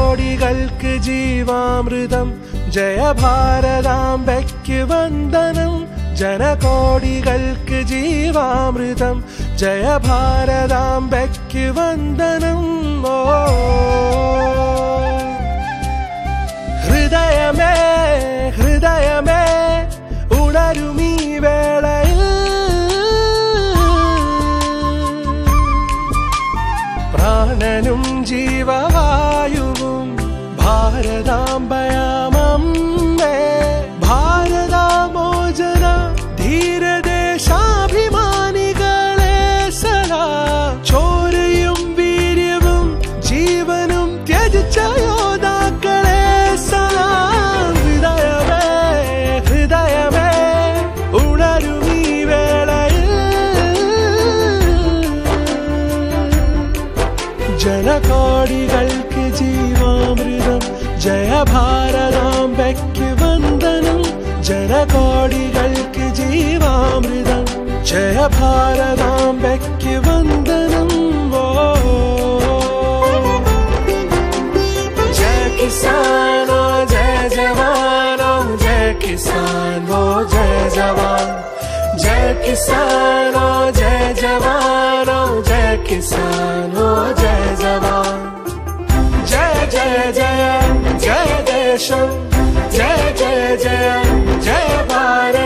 ജനകോടികൾക്ക് ജീവാമൃതം ജയ ഭാരതാംബയ്ക്ക് വന്ദനം ജനകോടികൾക്ക് ജീവാമൃതം ജയ ഭാരതാംബയ്ക്ക് വന്ദനം ഓ ഹൃദയമേ ഹൃദയമേ ഉണരുമീ വേളയിൽ പ്രാണനും ജീവവായുവും ഭാരതാംബയാമമ്മേ ഭാരതാമോചന ധീരദേശാഭിമാനികളെ സദാ ചോരയും വീര്യവും ജീവനും ത്യജിച്ച യോദ്ധാക്കളെ സദാ ഹൃദയമേ ഹൃദയമേ ഉണരുമീ വേളയിൽ ജനകോടികൾക്ക് ജീവാമൃതം ജയ ഭാരതാംബയ്ക്ക് വന്ദനം ജനകോടികൾക്ക് ജീവാമൃതം ജയ ഭാരതാംബയ്ക്ക് വന്ദനം ഓ ജയ കിസാനോ ജയ ജവാനോ ജയ കിസാനോ ജയ ജവാൻ जय किसानो जय जवानो जय किसानो जय जवान जय जय जय जय देशम जय जय जय जय भारत